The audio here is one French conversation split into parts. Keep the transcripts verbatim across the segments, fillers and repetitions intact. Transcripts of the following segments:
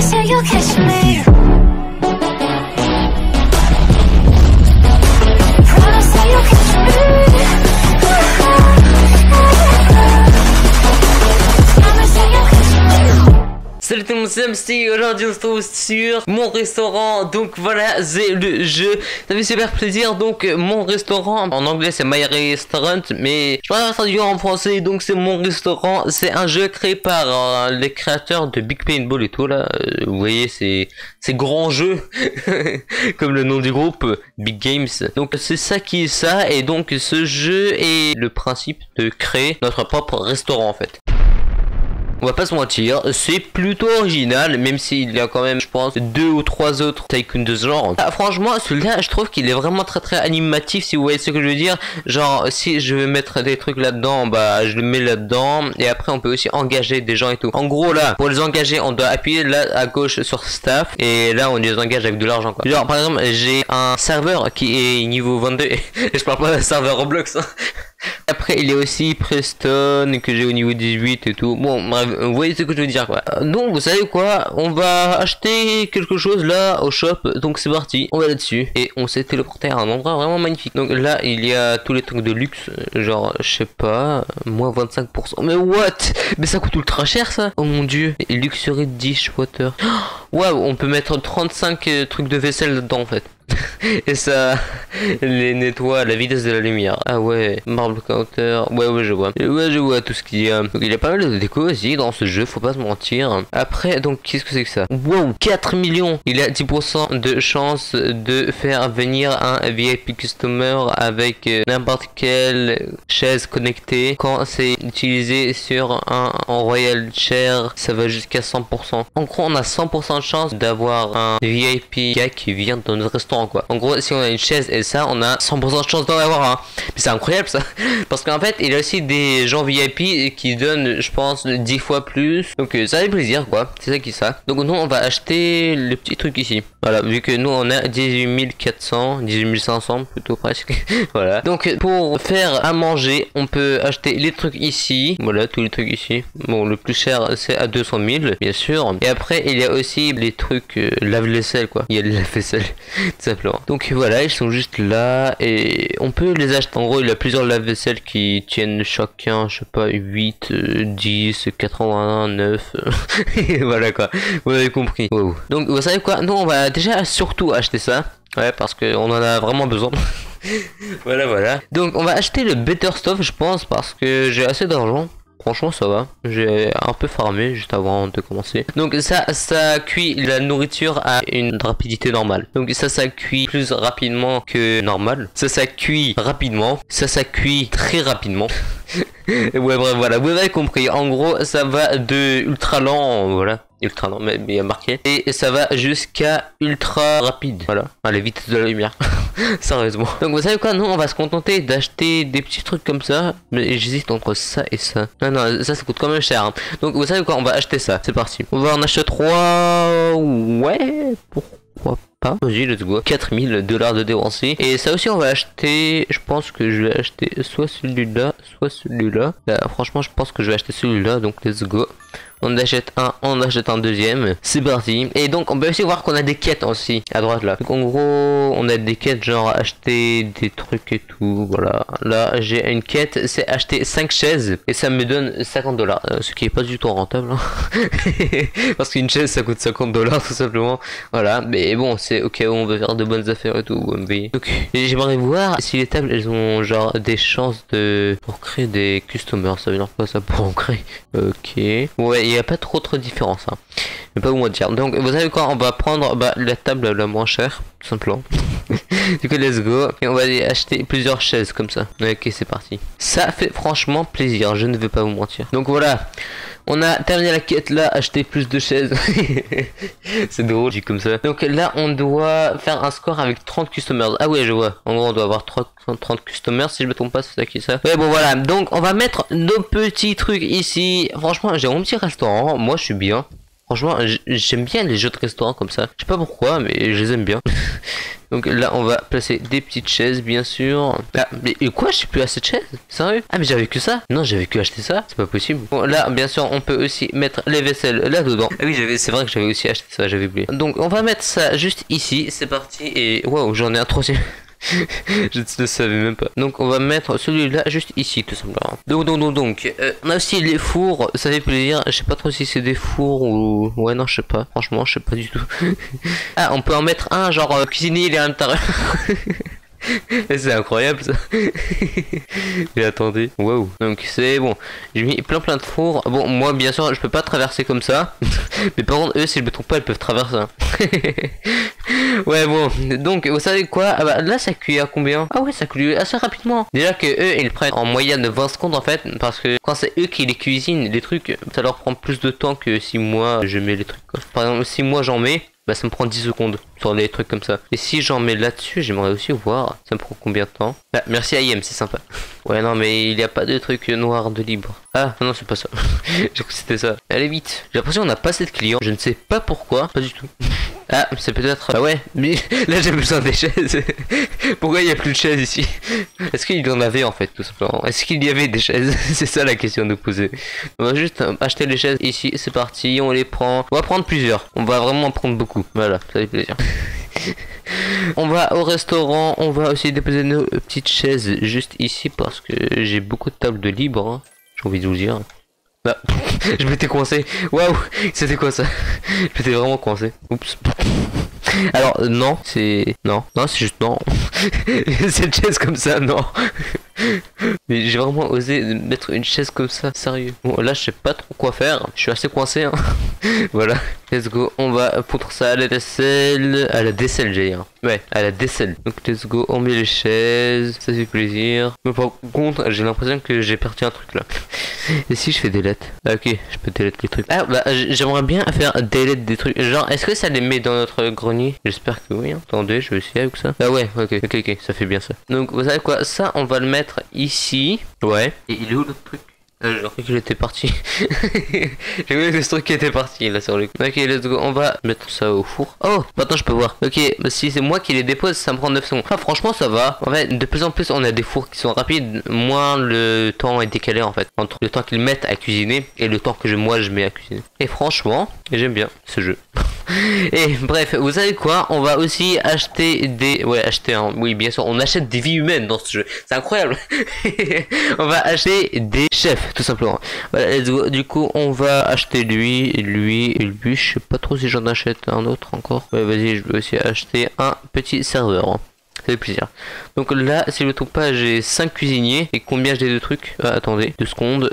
say you'll catch me. Promise that you'll catch me. Promise that you'll catch me. Salut tout le monde, c'est M C. Aujourd'hui on se trouve sur mon restaurant. Donc voilà, c'est le jeu. Ça fait super plaisir. Donc mon restaurant, en anglais c'est My Restaurant, mais je vais traduire en français. Donc c'est mon restaurant. C'est un jeu créé par euh, les créateurs de Big Paintball et tout là. Euh, vous voyez, c'est c'est grand jeu comme le nom du groupe, Big Games. Donc c'est ça qui est ça. Et donc ce jeu est le principe de créer notre propre restaurant en fait. On va pas se mentir, c'est plutôt original, même s'il y a quand même, je pense, deux ou trois autres tycoons de ce genre. Ah, franchement, celui-là, je trouve qu'il est vraiment très très animatif, si vous voyez ce que je veux dire. Genre, si je veux mettre des trucs là-dedans, bah, je le mets là-dedans. Et après, on peut aussi engager des gens et tout. En gros, là, pour les engager, on doit appuyer là à gauche sur staff. Et là, on les engage avec de l'argent, quoi. Genre, par exemple, j'ai un serveur qui est niveau vingt-deux. Et je parle pas d'un serveur Roblox, hein. Après il y a aussi Preston que j'ai au niveau dix-huit et tout. Bon bref, vous voyez ce que je veux dire quoi. Donc vous savez quoi, on va acheter quelque chose là au shop. Donc c'est parti, on va là-dessus. Et on s'est téléporté à un endroit vraiment magnifique. Donc là il y a tous les trucs de luxe. Genre je sais pas, moins vingt-cinq pour cent. Mais what? Mais ça coûte ultra cher ça. Oh mon dieu. Et luxury dishwater. Waouh, on peut mettre trente-cinq trucs de vaisselle dedans en fait. Et ça les nettoie à la vitesse de la lumière. Ah ouais, marble counter. Ouais ouais je vois. Ouais je vois tout ce qu'il y a. Donc il y a pas mal de déco aussi dans ce jeu, faut pas se mentir. Après donc qu'est-ce que c'est que ça? Wow, quatre millions. Il a dix pour cent de chance de faire venir un V I P customer avec n'importe quelle chaise connectée. Quand c'est utilisé sur un en Royal Chair, ça va jusqu'à cent pour cent. En gros on a cent pour cent de chance d'avoir un V I P gars qui vient dans notre restaurant quoi. En gros si on a une chaise et ça on a cent pour cent de chance d'en avoir un. Mais c'est incroyable ça. Parce qu'en fait il y a aussi des gens V I P qui donnent je pense dix fois plus. Donc ça fait plaisir quoi. C'est ça qui est ça. Donc nous on va acheter le petit truc ici. Voilà, vu que nous on a dix-huit mille quatre cents, dix-huit mille cinq cents plutôt presque. Voilà. Donc pour faire à manger on peut acheter les trucs ici. Voilà tous les trucs ici. Bon le plus cher c'est à deux cent mille bien sûr. Et après il y a aussi les trucs euh, lave-vaisselle quoi. Il y a le lave-vaisselle. Simplement. Donc voilà, ils sont juste là et on peut les acheter. En gros, il y a plusieurs lave-vaisselle qui tiennent chacun, je sais pas, huit, dix, quatre-vingts, neuf. Et voilà quoi. Vous avez compris. Wow. Donc vous savez quoi? Nous on va déjà surtout acheter ça. Ouais, parce qu'on en a vraiment besoin. Voilà, voilà. Donc on va acheter le Better Stuff, je pense, parce que j'ai assez d'argent. Franchement ça va, j'ai un peu farmé juste avant de commencer. Donc ça, ça cuit la nourriture à une rapidité normale. Donc ça, ça cuit plus rapidement que normal. Ça, ça cuit rapidement. Ça, ça cuit très rapidement. Ouais bref voilà, vous avez compris. En gros ça va de ultra lent, voilà. Ultra lent, mais il y a marqué. Et ça va jusqu'à ultra rapide. Voilà, à la vitesse de la lumière. Sérieusement. Donc vous savez quoi, nous on va se contenter d'acheter des petits trucs comme ça. Mais j'hésite entre ça et ça. Non non, ça ça coûte quand même cher hein. Donc vous savez quoi, on va acheter ça. C'est parti. On va en acheter trois. Ouais, pourquoi pas. Vas-y, let's go. quatre mille dollars de dépensés. Et ça aussi on va acheter. Je pense que je vais acheter soit celui-là, soit celui-là. Là, franchement je pense que je vais acheter celui-là. Donc let's go. On achète un, on achète un deuxième. C'est parti. Et donc on peut aussi voir qu'on a des quêtes aussi à droite là. Donc en gros on a des quêtes genre acheter des trucs et tout. Voilà. Là j'ai une quête, c'est acheter cinq chaises. Et ça me donne cinquante dollars. Ce qui est pas du tout rentable hein. Parce qu'une chaise ça coûte cinquante dollars tout simplement. Voilà. Mais bon c'est ok, on veut faire de bonnes affaires et tout. Donc j'aimerais voir si les tables elles ont genre des chances de pour créer des customers. Ça veut dire quoi ça pour en créer? Ok. Ouais, il n'y a pas trop trop de différence hein. Mais pas où dire. Donc vous savez quoi, on va prendre bah, la table la moins chère tout simplement. Du coup let's go. Et on va aller acheter plusieurs chaises comme ça. Ok c'est parti. Ça fait franchement plaisir, je ne vais pas vous mentir. Donc voilà, on a terminé la quête là, acheter plus de chaises. C'est drôle, dit comme ça. Donc là on doit faire un score avec trente customers. Ah ouais je vois. En gros on doit avoir trente customers si je me trompe pas, c'est ça qui est ça. Ouais bon voilà, donc on va mettre nos petits trucs ici. Franchement j'ai mon petit restaurant, moi je suis bien. Franchement, j'aime bien les jeux de restaurant comme ça. Je sais pas pourquoi, mais je les aime bien. Donc là, on va placer des petites chaises, bien sûr. Ah, mais quoi? Je suis plus à cette chaise? Sérieux? Ah, mais j'avais que ça? Non, j'avais que acheté ça. C'est pas possible. Bon, là, bien sûr, on peut aussi mettre les vaisselles là-dedans. Ah oui, c'est vrai que j'avais aussi acheté ça, j'avais oublié. Donc, on va mettre ça juste ici. C'est parti. Et waouh, j'en ai un troisième. Je ne le savais même pas. Donc on va mettre celui-là juste ici tout simplement. Donc donc donc, donc euh, on a aussi les fours, ça fait plaisir. Je sais pas trop si c'est des fours ou... Ouais non je sais pas, franchement je sais pas du tout. Ah on peut en mettre un genre euh, cuisinier il est à l'intérieur. C'est incroyable ça. Et attendez, waouh. Donc c'est bon, j'ai mis plein plein de fours. Bon moi bien sûr je peux pas traverser comme ça. Mais par contre eux si je me trompe pas ils peuvent traverser. Ouais bon, donc vous savez quoi? Ah bah là ça cuit à combien? Ah ouais ça cuit assez rapidement. Déjà que eux ils prennent en moyenne vingt secondes en fait. Parce que quand c'est eux qui les cuisinent les trucs, ça leur prend plus de temps que si moi je mets les trucs quoi. Par exemple si moi j'en mets, bah ça me prend dix secondes sur les trucs comme ça. Et si j'en mets là-dessus, j'aimerais aussi voir ça me prend combien de temps. Ah, merci I M, c'est sympa. Ouais non mais il n'y a pas de truc noir de libre. Ah non c'est pas ça. J'ai cru que c'était ça. Allez vite. J'ai l'impression qu'on n'a pas assez de clients. Je ne sais pas pourquoi. Pas du tout. Ah c'est peut-être... Ah ouais mais là j'ai besoin des chaises. Pourquoi il n'y a plus de chaises ici? Est-ce qu'il y en avait en fait tout simplement? Est-ce qu'il y avait des chaises? C'est ça la question de poser. On va juste acheter les chaises ici. C'est parti. On les prend. On va prendre plusieurs. On va vraiment en prendre beaucoup. Voilà ça fait plaisir. On va au restaurant, on va aussi déposer nos petites chaises juste ici parce que j'ai beaucoup de tables de libre, hein. J'ai envie de vous dire. Bah, je m'étais coincé. Waouh, c'était quoi ça? Je m'étais vraiment coincé. Oups. Alors non, c'est non, non c'est juste non. Cette chaise comme ça, non. Mais j'ai vraiment osé mettre une chaise comme ça, sérieux. Bon là je sais pas trop quoi faire, je suis assez coincé hein. Voilà, let's go, on va foutre ça à la vaisselle, à la décelle j'ai hein. Ouais, à la décelle. Donc let's go, on met les chaises, ça fait plaisir. Mais par contre, j'ai l'impression que j'ai perdu un truc là. Et si je fais delete? Ah ok, je peux delete les trucs. Ah bah j'aimerais bien faire delete des trucs. Genre, est-ce que ça les met dans notre grenier? J'espère que oui, hein. Attendez, je vais essayer avec ça. Ah ouais, ok, ok, ok, ça fait bien ça. Donc vous savez quoi, ça on va le mettre ici. Ouais. Et il est où l'autre truc? Euh, j'ai cru qu'il était parti. J'ai cru que ce truc était parti là sur le coup. Ok, let's go. On va mettre ça au four. Oh, maintenant je peux voir. Ok, bah, si c'est moi qui les dépose, ça me prend neuf secondes. Ah, franchement, ça va. En fait, de plus en plus, on a des fours qui sont rapides. Moins le temps est décalé en fait. Entre le temps qu'ils mettent à cuisiner et le temps que je, moi je mets à cuisiner. Et franchement, j'aime bien ce jeu. Et bref, vous savez quoi? On va aussi acheter des... Ouais, acheter un... Oui, bien sûr, on achète des vies humaines dans ce jeu. C'est incroyable. On va acheter des chefs, tout simplement. Voilà, let's go. Du coup, on va acheter lui, lui et lui. Je sais pas trop si j'en achète un autre encore. Ouais, vas-y, je vais aussi acheter un petit serveur. Ça fait plaisir. Donc là, si je ne me trompe pas, j'ai cinq cuisiniers. Et combien j'ai de trucs? Ah, attendez, deux secondes.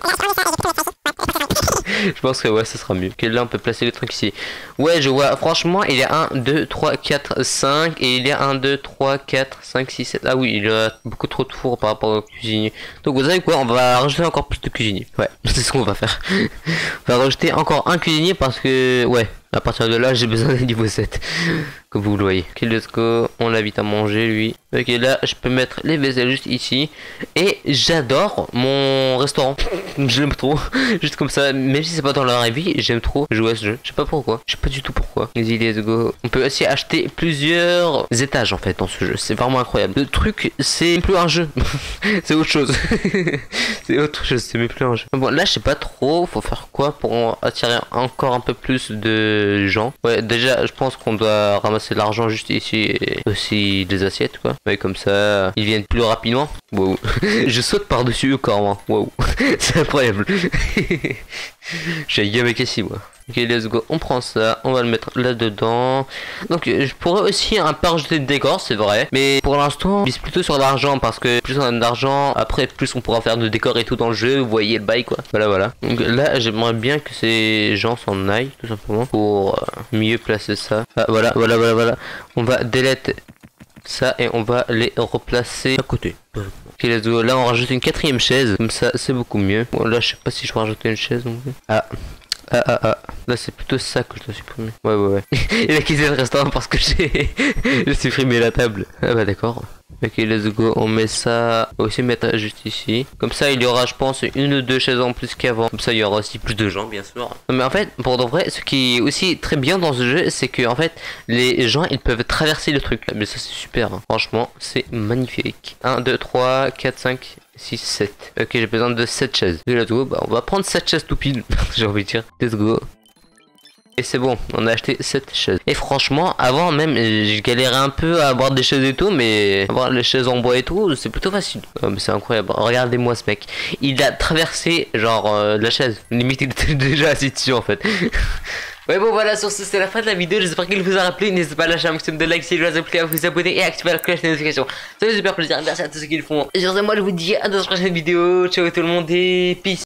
Je pense que ouais, ça sera mieux. Ok, là on peut placer les trucs ici. Ouais, je vois. Franchement, il y a un, deux, trois, quatre, cinq. Et il y a un, deux, trois, quatre, cinq, six, sept. Ah oui, il y a beaucoup trop de fours par rapport au cuisinier. Donc vous savez quoi? On va rajouter encore plus de cuisiniers. Ouais, c'est ce qu'on va faire. On va rajouter encore un cuisinier parce que... Ouais, à partir de là, j'ai besoin d'un niveau sept. Comme vous le voyez. Ok, let's go. On l'invite à manger, lui. Ok, là, je peux mettre les vaisselles juste ici. Et j'adore mon restaurant. Je l'aime trop. Juste comme ça. Même si c'est pas dans la vraie vie, j'aime trop jouer à ce jeu. Je sais pas pourquoi. Je sais pas du tout pourquoi. Vas-y, let's go. On peut aussi acheter plusieurs étages, en fait, dans ce jeu. C'est vraiment incroyable. Le truc, c'est plus un jeu. C'est autre chose. C'est autre chose. C'est même plus un jeu. Bon, là, je sais pas trop. Faut faire quoi pour attirer encore un peu plus de gens? Ouais, déjà, je pense qu'on doit ramasser de l'argent juste ici et aussi des assiettes quoi. Ouais, comme ça ils viennent plus rapidement. Wow. Je saute par dessus le corps moi. Wow. C'est incroyable. J'ai game avec ici moi. Ok, let's go, on prend ça, on va le mettre là dedans. Donc je pourrais aussi un peu rajouter de décor, c'est vrai, mais pour l'instant on vise plutôt sur l'argent parce que plus on a d'argent, après plus on pourra faire de décor et tout dans le jeu. Vous voyez le bail quoi. Voilà voilà. Donc là j'aimerais bien que ces gens s'en aillent tout simplement pour euh, mieux placer ça. Ah, voilà voilà voilà voilà. On va delete ça et on va les replacer à côté. Ok, let's go. Là on rajoute une quatrième chaise, comme ça c'est beaucoup mieux. Bon là je sais pas si je vais rajouter une chaise non plus. Ah. Ah ah ah, là c'est plutôt ça que je dois supprimer. Ouais ouais ouais. Il a quitté le restaurant parce que j'ai j'ai supprimé la table. Ah bah d'accord. Ok, let's go, on met ça. On va aussi mettre juste ici. Comme ça, il y aura, je pense, une ou deux chaises en plus qu'avant. Comme ça, il y aura aussi plus de gens, bien sûr. Non, mais en fait, pour de vrai, ce qui est aussi très bien dans ce jeu, c'est que en fait, les gens, ils peuvent traverser le truc là. Mais ça, c'est super. Hein. Franchement, c'est magnifique. un, deux, trois, quatre, cinq, six, sept. Ok, j'ai besoin de sept chaises. Et let's go, bah, on va prendre sept chaises tout pile. J'ai envie de dire. Let's go. Et c'est bon, on a acheté cette chaise. Et franchement, avant même, je galérais un peu à avoir des chaises et tout, mais avoir les chaises en bois et tout, c'est plutôt facile. Oh, mais c'est incroyable. Regardez-moi ce mec. Il a traversé, genre, euh, la chaise. Limite, il était déjà assis dessus, en fait. Ouais, bon, voilà, sur ce, c'est la fin de la vidéo. J'espère qu'il vous a rappelé. N'hésitez pas à lâcher un maximum de likes si vous avez plaît, à vous abonner et à activer la cloche de notification. Ça fait super plaisir. Merci à tous ceux qui le font. Et sur ce, moi, je vous dis à dans la prochaine vidéo. Ciao tout le monde et peace.